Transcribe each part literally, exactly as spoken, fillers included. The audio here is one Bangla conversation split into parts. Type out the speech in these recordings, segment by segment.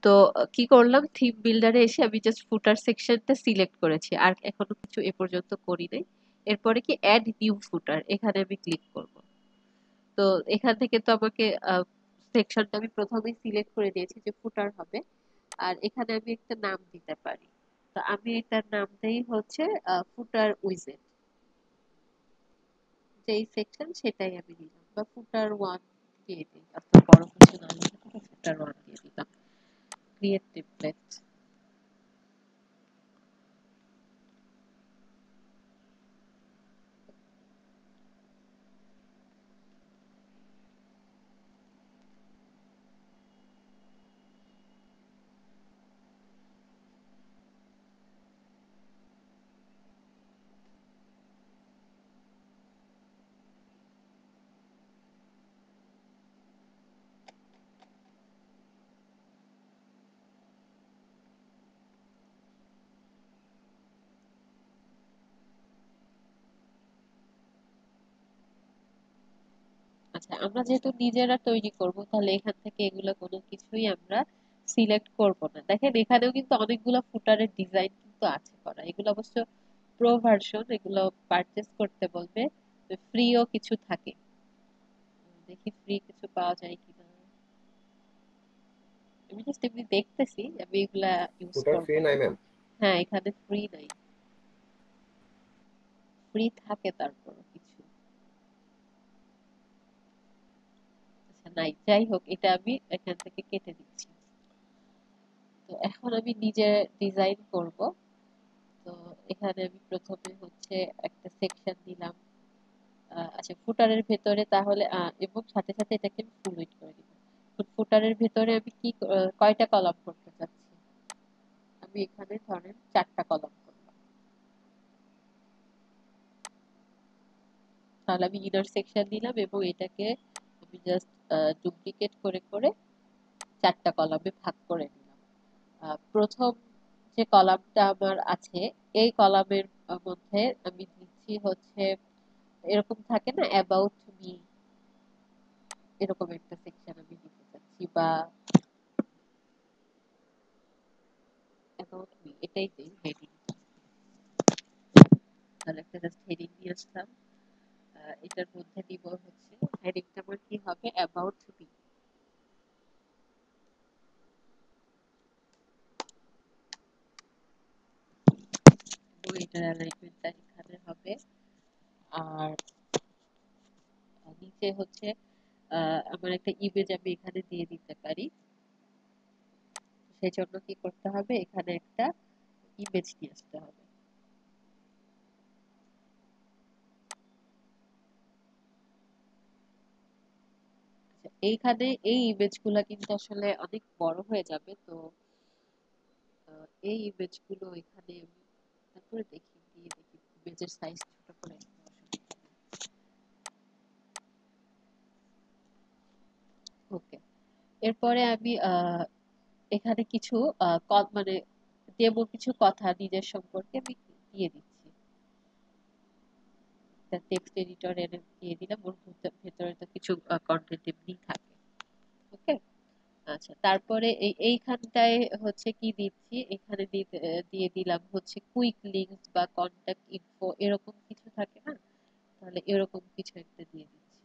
তো কি করলাম, থিম বিল্ডারে এসে আমি জাস্ট ফুটার সেকশনটা সিলেক্ট করেছি, আর এখনো কিছু এ পর্যন্ত করি নাই। এরপরে কি অ্যাড নিউ ফুটার, এখানে আমি ক্লিক করব। তো এখান থেকে তো আমাকে সেকশনটা আমি প্রথমেই সিলেক্ট করে দিয়েছি যে ফুটার হবে, আর এখানে আমি একটা নাম দিতে পারি। তো আমি এটার নাম দেই হচ্ছে ফুটার উইজেট, যেই সেকশন সেটাই আমি দিলাম, বা ফুটার ওয়ান দিয়ে দিই, অত বড় কিছু না লিখে ফুটার ওয়ান দিয়ে দিলাম। Create template. আচ্ছা, আমরা যেহেতু নিজেরা তৈরি করব, তাহলে এখান থেকে এগুলো কোনো কিছুই আমরা সিলেক্ট করব না। দেখেন এখানেও কিন্তু অনেকগুলো ফুটারের ডিজাইন কিন্তু আছে করা, এগুলো অবশ্য প্রো ভার্সন, এগুলো পারচেজ করতে বলবে, ফ্রিও কিছু থাকে। দেখি ফ্রি কিছু পাওয়া যায় কিনা। আমি জাস্ট এমনি দেখতেছি, আমি এগুলা ইউজ ফুটার করব ফ্রি না। নাই ম্যাম? হ্যাঁ, এখানে ফ্রি নাই, ফ্রি থাকে তারপর কিছু। আচ্ছা নাই, যাই হোক, এটা আমি এখান থেকে কেটে দিচ্ছি। তো এখন আমি নিজে ডিজাইন করব। তো এখানে আমি প্রথমে হচ্ছে একটা সেকশন দিলাম। আহ, আচ্ছা, ফুটারের ভেতরে তাহলে আহ, এবং সাথে সাথে এটাকে আমি ফুল উইডথ করে দিব। ফুটারের ভেতরে আমি কি আহ, কয়টা কলাম করতে চাচ্ছি, আমি এখানে ধরেন চারটা কলাম করলাম। তাহলে আমি ইনার সেকশন দিলাম এবং এটাকে আমি জাস্ট ডুপ্লিকেট করে করে চারটা কলামে ভাগ করে নিলাম। আহ, প্রথম যে কলামটা আমার আছে, এই কলামের মধ্যে আমি দিচ্ছি হচ্ছে, এরকম থাকে না অ্যাবাউট মি, এরকম একটা সেকশন আমি দিতে চাচ্ছি, বা অ্যাবাউট মি এটাই দেই হেডিং। তাহলে একটা জাস্ট হেডিং নিয়ে আসলাম। আহ, এটার মধ্যে দিব হচ্ছে, হেডিংটা আমার কি হবে, অ্যাবাউট মি। এবং এটার অ্যালাইনমেন্টটা এখানে হবে। আর নিচে হচ্ছে আহ, আমার একটা ইমেজ আমি এখানে দিয়ে দিতে পারি। সেই জন্য কি করতে হবে, এখানে একটা ইমেজ নিয়ে আসতে হবে। আচ্ছা, এইখানে এই ইমেজ গুলা কিন্তু আসলে অনেক বড় হয়ে যাবে, তো আহ, এই ইমেজ গুলো এখানে আমি তারপরে দেখি দিয়ে দেখি ইমেজের সাইজ ছোট করে। ওকে, এরপরে আমি আহ, এখানে কিছু আহ, ক- মানে ডেমো কিছু কথা নিজের সম্পর্কে আমি দিয়ে দিচ্ছি। টেক্সট এডিটর এনে দিয়ে দিলাম, ওর ভিতর- ভেতরে তো কিছু কন্টেন্ট এমনি থাকে। ওকে। আচ্ছা, তারপরে এই এইখানটায় হচ্ছে কি দিচ্ছি, এখানে দিতে- আহ, দিয়ে দিলাম হচ্ছে কুইক লিংকস বা কন্টাক্ট ইনফো, এরকম কিছু থাকে না, তাহলে এরকম কিছু একটা দিয়ে দিচ্ছি।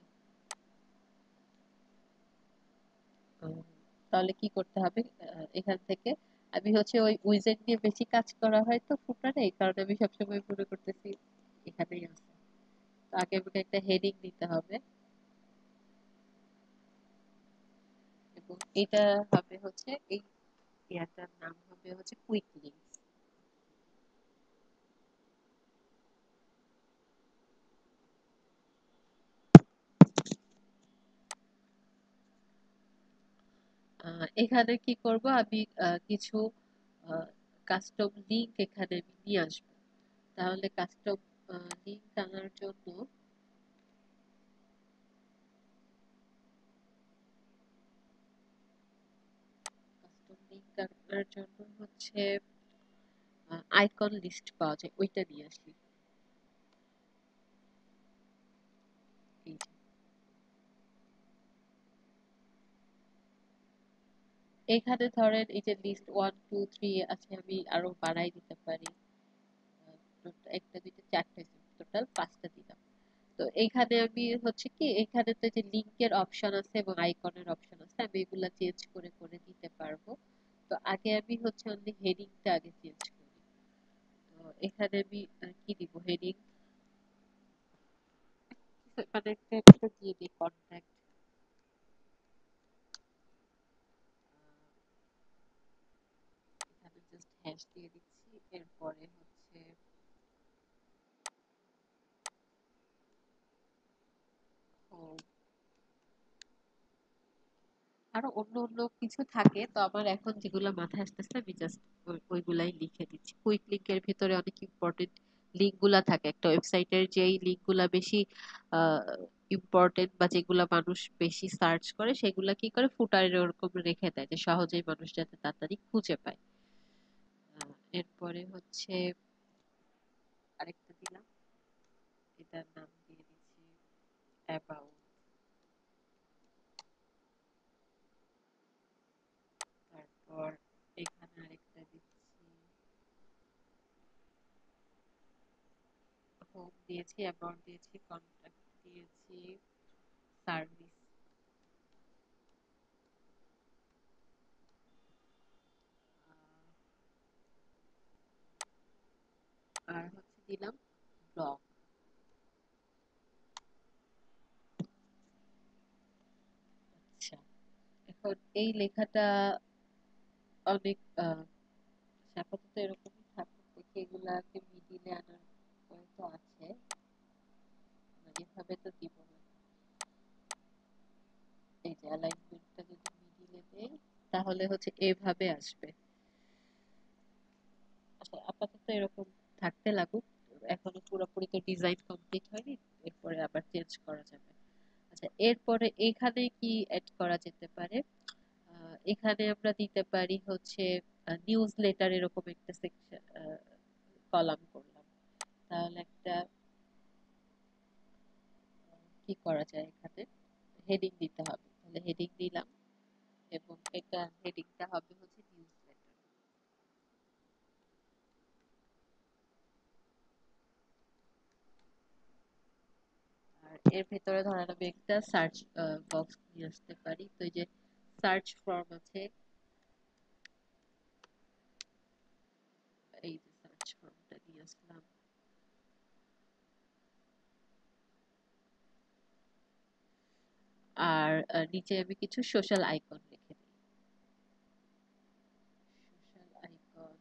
উম, তাহলে কি করতে হবে, আহ, এখান থেকে আমি হচ্ছে ওই উইজেট নিয়ে বেশি কাজ করা হয় তো ফুটারে, এই কারণে আমি সবসময় মনে করতেছি এখানেই আছে। তো আগে আমাকে একটা হেডিং দিতে হবে, এবং এটা হবে হচ্ছে এই ইয়াটার নাম হবে হচ্ছে কুইক লিংকস। আহ, এখানে কি করব আমি, আহ, কিছু কাস্টম লিংক এখানে আমি নিয়ে আসবো। তাহলে কাস্টম লিংক আনার জন্য, কাস্টম লিংক আনার জন্য হচ্ছে আইকন লিস্ট পাওয়া যায়, ওইটা নিয়ে আসি। এই যে, এখানে ধরেন এই যে লিস্ট ওয়ান টু থ্রি আছে, আমি আরো বাড়াই দিতে পারি। আহ, টোট- একটা দুইটা চারটে, টোটাল পাঁচটা দিলাম। তো এইখানে আমি হচ্ছে কি, এখানে তো যে লিংকের অপশন আছে এবং আইকনের অপশন আছে, আমি এগুলা চেঞ্জ করে করে দিতে পারবো। তো আগে আমি হচ্ছে অনলি হেডিংটা আগে চেঞ্জ করি। তো এখানে আমি আহ, কি দিব হেডিং, মানে একটা একটা দিয়ে দিই কন্ট্যাক্ট। এখানে জাস্ট হ্যাশ দিয়ে দিচ্ছি। এরপরে হচ্ছে home। আরো অন্য অন্য কিছু থাকে, তো আমার এখন যেগুলো মাথায় আসতেছে আমি জাস্ট ওইগুলাই লিখে দিচ্ছি। কুইক লিংকের ভিতরে অনেক ইম্পর্টেন্ট লিংক গুলা থাকে, একটা ওয়েবসাইটের যেই লিংক গুলা বেশি ইম্পর্টেন্ট বা যেগুলা মানুষ বেশি সার্চ করে, সেগুলা কি করে ফুটারে ওরকম রেখে দেয় যে সহজেই মানুষ যাতে তাড়াতাড়ি খুঁজে পায়। আহ, এরপরে হচ্ছে আরেকটা দিলাম, এটার নাম দিয়ে দিচ্ছি অ্যাবাউট। তারপর এখানে আরেকটা দিচ্ছি হোম দিয়েছি, অ্যাবাউট দিয়েছি, কন্ট্যাক্ট দিয়েছি, সার্ভিস। আর হচ্ছে দিলাম ব্লগ। আচ্ছা, এখন এই লেখাটা অনেক আহ, আপাতত এরকমই থাকুক, দেখি এগুলাকে মিডিলে আনার উপায় তো আছে, মানে এভাবে তো দিব না। এই যে অ্যালাইনমেন্টটা যদি মিডিলে দেই, তাহলে হচ্ছে এভাবে আসবে। আচ্ছা, আপাতত এরকম থাকতে লাগুক, এখনো পুরোপুরি তো ডিজাইন কমপ্লিট হয়নি, এরপরে আবার চেঞ্জ করা যাবে। আচ্ছা, এরপরে এখানে কি অ্যাড করা যেতে পারে? আহ, এখানে আমরা দিতে পারি হচ্ছে নিউজ লেটার, এরকম একটা সেকশন কলাম করলাম। তাহলে একটা আহ, কি করা যায় এখানে, হেডিং দিতে হবে, তাহলে হেডিং দিলাম এবং এটা হেডিংটা হবে হচ্ছে নিউজ লেটার। আর এর ভেতরে ধরেন আমি একটা সার্চ বক্স নিয়ে আসতে পারি, তো এই যে সার্চ ফর্ম আছে, এই যে সার্চ ফর্মটা নিয়ে আসলাম। আর আহ, নিচে আমি কিছু সোশ্যাল আইকন রেখে দিই। সোশ্যাল আইকন,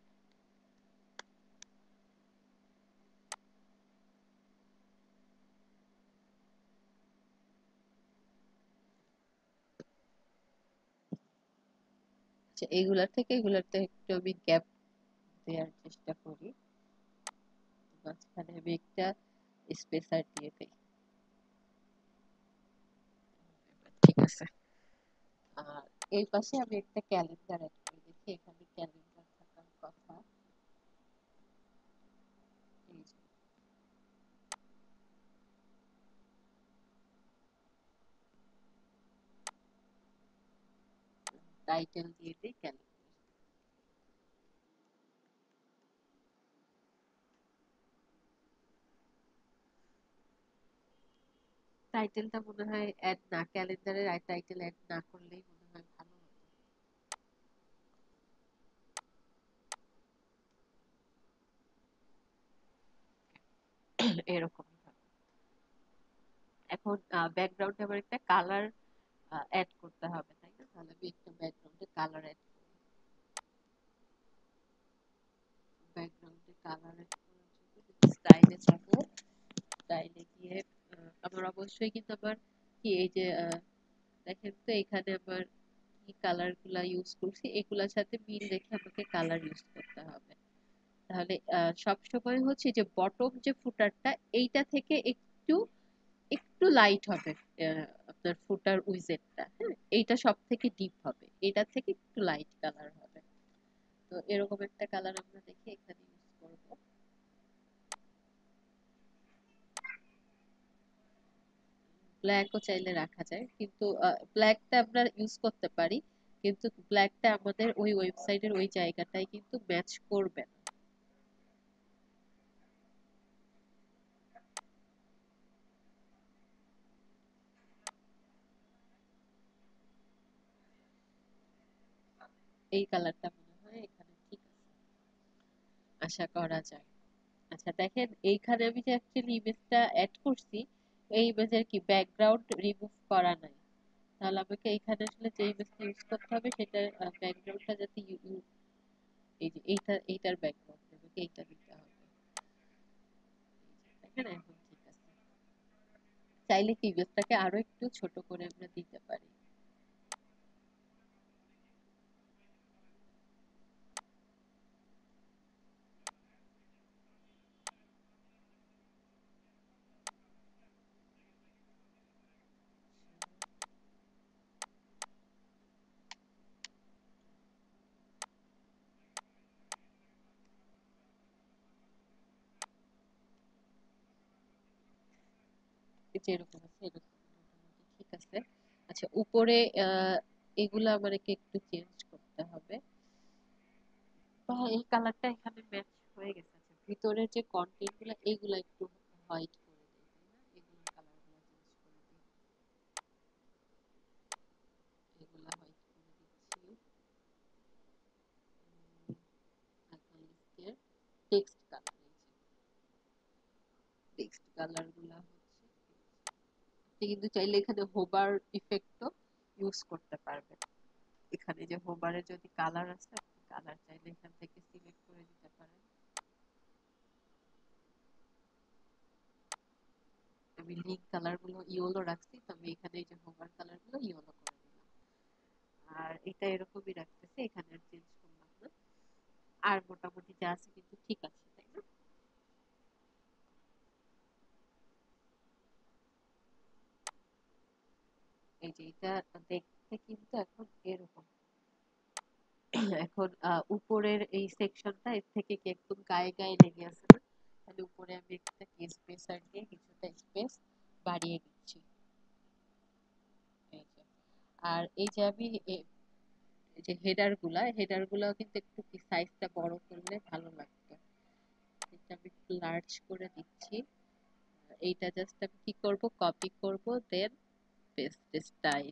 আচ্ছা এইগুলার থেকে এগুলাতে একটু আমি গ্যাপ দেওয়ার চেষ্টা করি, মাঝখানে আমি একটা স্পেসার দিয়ে দেই। ঠিক আছে। আর এই পাশে আমি একটা ক্যালেন্ডার অ্যাড করে দেখি, এখানে ক্যালেন্ডার থাকার কথা। এই যে টাইটেল দিয়ে দিই ক্যালেন্ডার। টাইটেলটা মনে হয় অ্যাড না, ক্যালেন্ডারের টাইটেল অ্যাড না করলেই মনে হয় ভালো হতো। এরকম ভাবে। এখন ব্যাকগ্রাউন্ডে আমার একটা কালার অ্যাড করতে হবে, তাই না? তাহলে আমি একটা ব্যাকগ্রাউন্ডে কালার অ্যাড করি। ব্যাকগ্রাউন্ডে কালার অ্যাড করার জন্য স্টাইলে যাব। স্টাইলে গিয়ে আহ, আমার অবশ্যই কিন্তু আমার কি এই যে আহ, দেখেন তো এখানে আমার কি কালার গুলা ইউজ করছি, এগুলার সাথে মিল রেখে আমাকে কালার ইউজ করতে হবে। তাহলে সব সময় হচ্ছে যে বটম যে ফুটারটা, এইটা থেকে একটু একটু লাইট হবে। আহ, আপনার ফুটার উইজেটটা, হ্যাঁ, এইটা সব থেকে ডিপ হবে, এটা থেকে একটু লাইট কালার হবে। তো এরকম একটা কালার আমরা দেখে এখানে ইউজ করব। ব্ল্যাকও চাইলে রাখা যায়, কিন্তু ব্ল্যাকটা আমরা ইউজ করতে পারি, কিন্তু ব্ল্যাকটা আমাদের ওই ওয়েবসাইটের ওই জায়গাটায় কিন্তু ম্যাচ করবে না। এই কালারটা মনে হয় এখানে ঠিক আছে, আশা করা যায়। আচ্ছা দেখেন, এইখানে আমি যে অ্যাকচুয়ালি ইমেজটা অ্যাড করছি, এই ইমেজের কি ব্যাকগ্রাউন্ড রিমুভ করা নাই। তাহলে আমাকে এইখানে আসলে যে ইমেজটা ইউজ করতে হবে সেটার ব্যাকগ্রাউন্ডটা যাতে ইউ- ইউ- এই যে এইটা, এইটার ব্যাকগ্রাউন্ড আমাকে এইটা দিতে হবে। দেখেন এখন ঠিক আছে। চাইলে কি ইমেজটাকে আরো একটু ছোট করে আমরা দিতে পারি। এই যে এরকম আছে, এরকম মোটামুটি ঠিক আছে। আচ্ছা উপরে আহ এগুলা আমাকে একটু চেঞ্জ করতে হবে। বা এই কালারটা এখানে ম্যাচ হয়ে গেছে। আচ্ছা ভিতরের যে কন্টেন্ট গুলা এইগুলা একটু হোয়াইট করে দিই, তাই না? এগুলো কালার গুলা চেঞ্জ করে দিই, এগুলা হোয়াইট করে দিচ্ছি। টেক্সট কালার, এই যে টেক্সট কালার গুলা হচ্ছে, আপনি কিন্তু চাইলে এখানে হোবার ইফেক্টও ইউজ করতে পারবেন। এখানে যে হোবারের যদি কালার আছে, আপনি কালার চাইলে এখান থেকে সিলেক্ট করে দিতে পারেন। আমি লিঙ্ক কালার গুলো ইয়েলো রাখছি, তবে এখানে এই যে হোভার কালার গুলো ইয়েলো করে দিলাম। আর এটা এরকমই রাখতেছি, এখানে আর চেঞ্জ করলাম না। আর মোটামুটি যা আছে কিন্তু ঠিক আছে, তাই না? এই যে এটা দেখতে কিন্তু এখন এরকম। এখন আহ, উপরের এই সেকশনটা এর থেকে কি একদম গায়ে গায়ে লেগে আছে না? তাহলে উপরে আমি একটা স্পেসার দিয়ে কিছুটা স্পেস বাড়িয়ে দিচ্ছি। এই যে, আর এই যে আমি এ- এই যে হেডার গুলা, হেডার গুলাও কিন্তু একটু কি সাইজটা বড় করলে ভালো লাগতো। এটা আমি একটু লার্জ করে দিচ্ছি। এইটা জাস্ট আমি কি করব, কপি করব, দেন পেস্ট স্টাইল।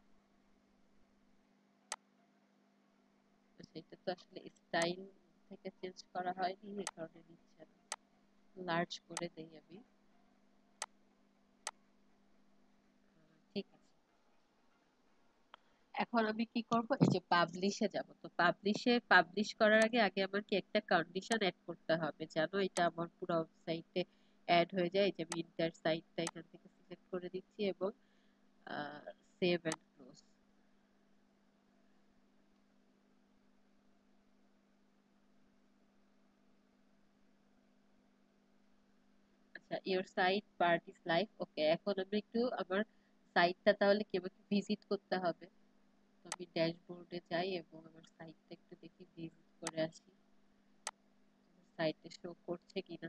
সেটা তো আসলে স্টাইল থেকে চেঞ্জ করা হয়নি, এই কারণে নিচ্ছে না। লার্জ করে দেই আমি। ঠিক আছে। এখন আমি কি করব, এই যে পাবলিশে যাব। তো পাবলিশে পাবলিশ করার আগে আগে আমার কি একটা কন্ডিশন এড করতে হবে, যেন এটা আমার পুরো ওয়েবসাইটে অ্যাড হয়ে যায়। এই যে আমি ইন্টার সাইটটা এখান থেকে সিলেক্ট করে দিচ্ছি এবং সেভ এন্ড ক্লোজ। আচ্ছা, your site part is live. Okay, এখন আমি একটু আমার সাইটটা তাহলে কিভাবে ভিজিট করতে হবে। তো আমি ড্যাশবোর্ডে যাই এবং আমার সাইটটা একটু দেখি, ভিজিট করে আসি সাইটে শো করছে কিনা।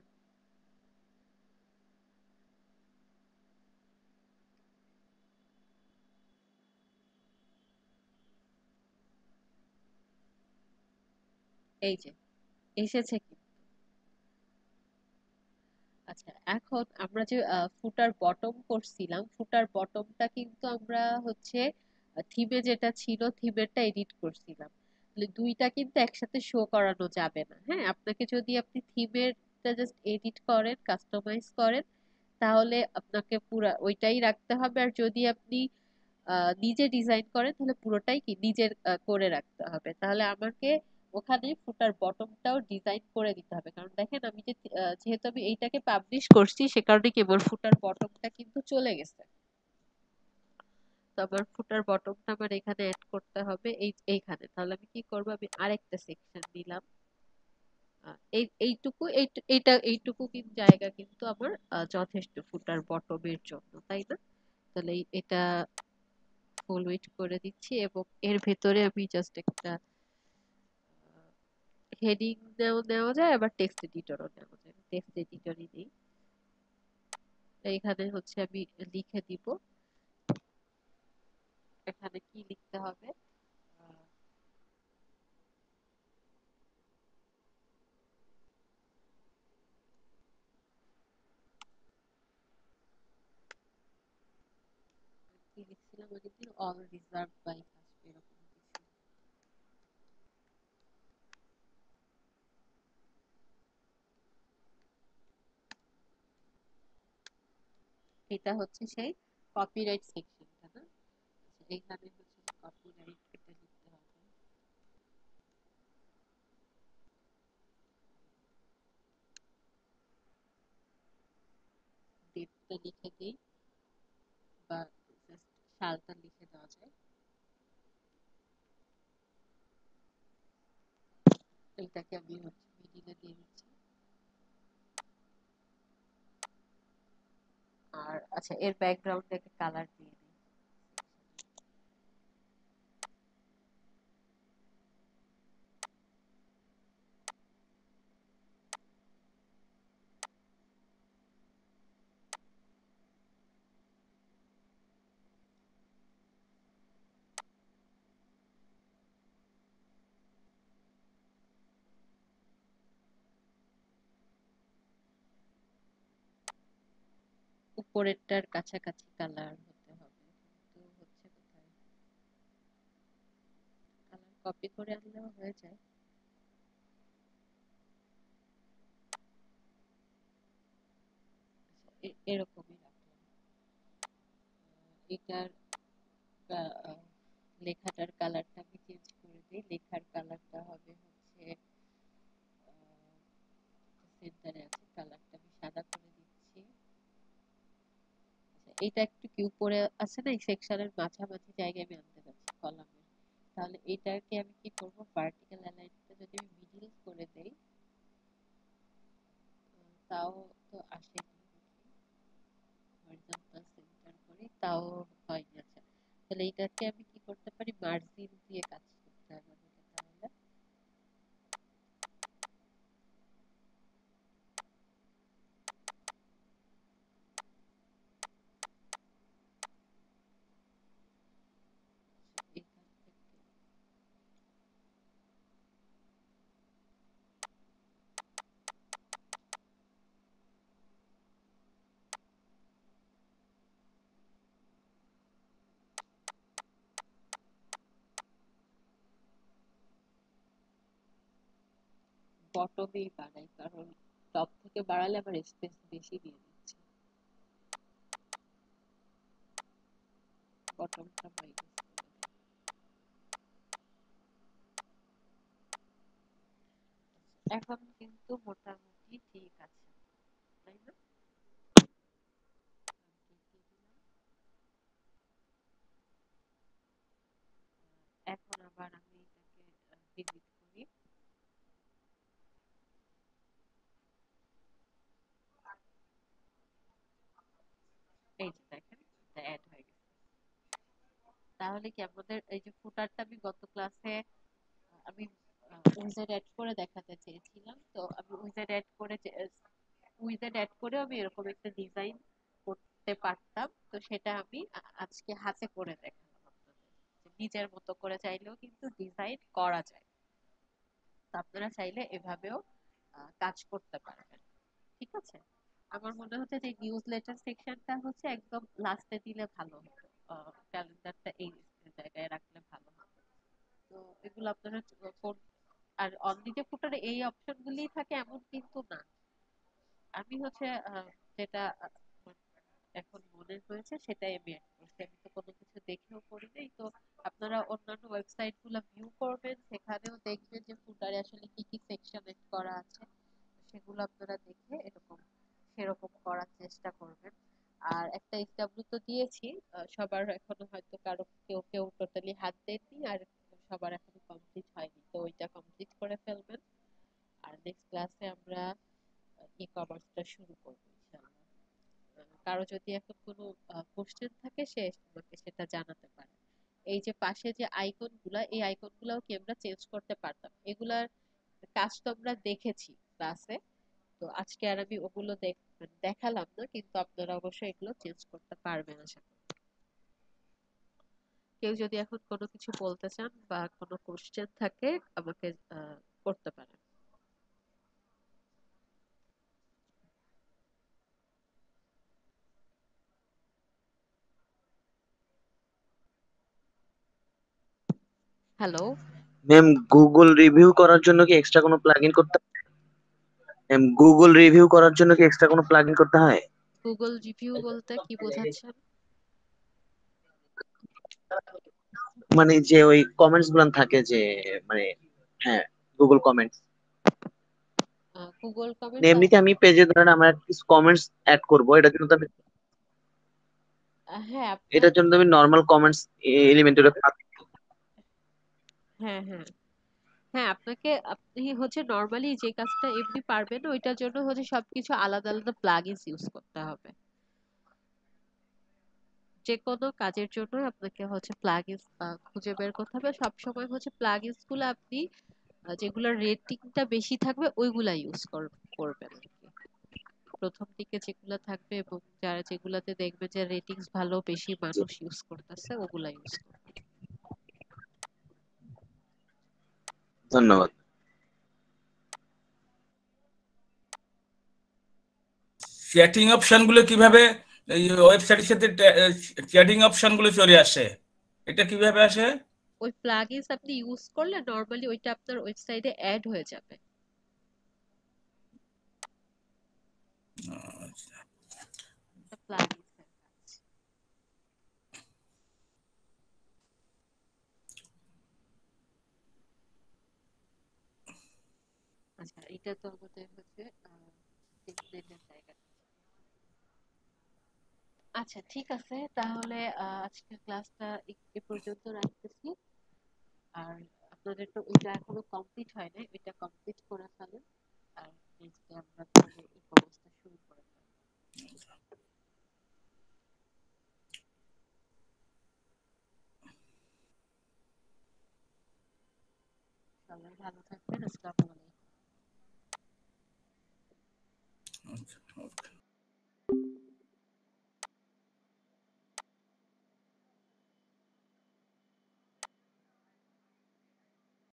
এই যে এসেছে কি। আচ্ছা এখন আমরা যে ফুটার বটম করছিলাম, ফুটার বটমটা কিন্তু আমরা হচ্ছে থিমে যেটা ছিল থিমেরটা এডিট করছিলাম। তাহলে দুইটা কিন্তু একসাথে শো করানো যাবে না। হ্যাঁ, আপনাকে যদি আপনি থিমেরটা জাস্ট এডিট করেন, কাস্টমাইজ করেন, তাহলে আপনাকে পুরা ওইটাই রাখতে হবে। আর যদি আপনি আহ, নিজে ডিজাইন করেন তাহলে পুরোটাই কি নিজের আহ, করে রাখতে হবে। তাহলে আমাকে ওখানে ফুটার বটমটাও ডিজাইন করে দিতে হবে, কারণ দেখেন আমি যে আহ, যেহেতু আমি এইটাকে পাবলিশ করছি সে কারণে কেবল ফুটার বটমটা কিন্তু চলে গেছে। তো আমার ফুটার বটমটা আমার এখানে অ্যাড করতে হবে এই এইখানে। তাহলে আমি কি করবো, আমি আরেকটা সেকশন দিলাম। আহ, এই এইটুকু এইট- এইটা এইটুকু কিন্তু জায়গা কিন্তু আমার আহ, যথেষ্ট ফুটার বটমের জন্য, তাই না? তাহলে এই- এটা ফুল উইডথ করে দিচ্ছি এবং এর ভেতরে আমি জাস্ট একটা হেডিং নেওয়া যায়, আবার টেক্সট এডিটরও নেওয়া যায়। টেক্সট এডিটরই নেই। এখানে হচ্ছে আমি লিখে দিব, এখানে কি লিখতে হবে, দেখেছিলাম আগের দিন, অল রিজার্ভ বাইক আসবে এরকম কিছু। এটা হচ্ছে সেই কপিরাইট সেকশনটা না? আচ্ছা, এখানে হচ্ছে কপিরাইট এটা লিখতে হবে। ডেটটা লিখে দিই, বা জাস্ট সালটা লিখে দেওয়া যায়। এইটাকে আমি হচ্ছে মিডিলে দিয়ে দিচ্ছি। আর আচ্ছা, এর ব্যাকগ্রাউন্ডে একটা কালার দিয়ে দিই। উপরেরটার কাছাকাছি কালার হতে হবে, কিন্তু হচ্ছে কোথায়? কালার কপি করে আনলেও হয়ে যায়। আচ্ছা, এ- এরকমই রাখলাম। আহ, এটার আহ, আহ, লেখাটার কালারটা আমি চেঞ্জ করে দিই। লেখার কালারটা হবে হচ্ছে সেন্টারে আছে, কালারটা আমি সাদা করে দিচ্ছি। আচ্ছা, এটা একটু কি উপরে আছে না, এই সেকশনের মাঝামাঝি জায়গায় আমি আনতে চাচ্ছি কলামের। তাহলে এটাকে আমি কি করব, ভার্টিক্যাল অ্যালাইনটা যদি আমি মিডিল করে দেই, আহ, তাও তো আসেনি। হরিজন্টাল সেন্টার করি, তাও হয়নি। আচ্ছা, তাহলে এটাকে আমি কি করতে পারি, মার্জিন দিয়ে কাজ করতে হবে আমাকে। তাহলে এখান থেকে বটমেই বাড়াই, কারণ টপ থেকে বাড়ালে আমার স্পেস বেশি দিয়ে দিচ্ছে। বটমটা মাইনাস করে দিই। এখন কিন্তু মোটামুটি ঠিক আছে, তাই না? এখন আবার আমি এটাকে ডিলিট করি। এই যে দেখেন, এটা অ্যাড হয়ে গেছে। তাহলে কি আমাদের এই যে ফুটারটা আমি গত ক্লাসে আমি উইজার্ড অ্যাড করে দেখাতে চেয়েছিলাম, তো আমি উইজার্ড অ্যাড করে উইজার্ড অ্যাড করে আমি এরকম একটা ডিজাইন করতে পারতাম। তো সেটা আমি আ- আজকে হাতে করে দেখালাম আপনাদের, যে নিজের মতো করে চাইলেও কিন্তু ডিজাইন করা যায়। তো আপনারা চাইলে এভাবেও আহ, কাজ করতে পারবেন। ঠিক আছে? আমার মনে হচ্ছে যে নিউজ লেটার সেকশনটা হচ্ছে একদম লাস্টে দিলে ভালো হতো, ক্যালেন্ডারটা এই জায়গায় রাখলে ভালো হতো। তো এগুলো আপনারা চ- কোন- আর অনলি যে ফুটারে এই অপশন গুলিই থাকে এমন কিন্তু না। আমি হচ্ছে আহ, যেটা আহ, এখন মনে হয়েছে সেটাই আমি অ্যাড করছি। আমি তো কোনো কিছু দেখেও করি নাই। তো আপনারা অন্যান্য ওয়েবসাইট গুলো ভিউ করবেন, সেখানেও দেখবেন যে ফুটারে আসলে কি কি সেকশন এড করা আছে। সেগুলো আপনারা দেখে এরকম সেরকম করার চেষ্টা করবেন। আর একটা এসডব্লিউ তো দিয়েছি, আহ, সবার এখনো হয়তো কারো কেউ কেউ টোটালি হাত দেননি, আর সবার এখনো কমপ্লিট হয়নি, তো ওইটা কমপ্লিট করে ফেলবেন। আর নেক্সট ক্লাসে আমরা ই কমার্সটা শুরু করবো ইনশাআল্লাহ। আহ, কারো যদি এখন কোনো কোশ্চেন থাকে, সে আমাকে সেটা জানাতে পারে। এই যে পাশে যে আইকন গুলা, এই আইকন গুলাও কি আমরা চেঞ্জ করতে পারতাম, এগুলার কাজ তো আমরা দেখেছি ক্লাসে। তো আজকে আর আমি ওগুলো দেখ- দেখালাম না, কিন্তু আপনারা অবশ্যই এগুলো চেঞ্জ করতে পারবেন আশা করি। কেউ যদি এখন কোনো কিছু বলতে চান বা কোনো কোশ্চেন থাকে, আমাকে আহ, করতে পারেন। হ্যালো। ম্যাম গুগল রিভিউ করার জন্য কি এক্সট্রা কোনো প্লাগইন করতে ম্যাম গুগল রিভিউ করার জন্য কি এক্সট্রা কোনো প্লাগইন করতে হয়? গুগল রিভিউ বলতে কি বোঝাচ্ছেন? মানে যে ওই কমেন্টস গুলো থাকে যে মানে হ্যাঁ গুগল কমেন্টস গুগল কমেন্টস। এমনিতে আমি পেজে ধরেন আমার কিছু কমেন্টস অ্যাড করব এটার জন্য তো আমি হ্যাঁ আপনার এটার জন্য তো আমি নরমাল কমেন্টস এলিমেন্টের হ্যাঁ হ্যাঁ হ্যাঁ আপনাকে আপনি হচ্ছে নর্মালি যে কাজটা এমনি পারবেন ওইটার জন্য হচ্ছে সবকিছু আলাদা আলাদা প্লাগইনস ইউজ করতে হবে। যে কোনো কাজের জন্য আপনাকে হচ্ছে প্লাগইনস খুঁজে বের করতে হবে। সবসময় হচ্ছে প্লাগইনস গুলো আপনি আহ, যেগুলোর রেটিংটা বেশি থাকবে ওইগুলা ইউজ করবেন আর কি। প্রথম দিকে যেগুলা থাকবে এবং যারা যেগুলাতে দেখবে যে রেটিংস ভালো, বেশি মানুষ ইউজ করতেছে, ওগুলা ইউজ করবেন। ধন্যবাদ। চ্যাটিং অপশনগুলো কিভাবে এই ওয়েবসাইটের সাথে চ্যাটিং অপশনগুলো চলে আসে, এটা কিভাবে আসে? ওই প্লাগইনস আপনি ইউজ করলে নরমালি ওইটা আপনার ওয়েবসাইটে অ্যাড হয়ে যাবে। প্লাগইনস এর কাজ। আচ্ছা এটা তো আমাদের হচ্ছে টেমপ্লেটের জায়গা। আচ্ছা ঠিক আছে তাহলে আহ, আজকের ক্লাসটা এ পর্যন্ত রাখতেছি। আর আপনাদের তো ওইটা এখনো কমপ্লিট হয় নাই, ওইটা কমপ্লিট করে ফেলেন। আর নেক্সট ডে আমরা তাহলে এই কোর্সটা শুরু করে ফেলবো। সবাই ভালো থাকবেন। আসসালামু আলাইকুম। আচ্ছা, ওকে।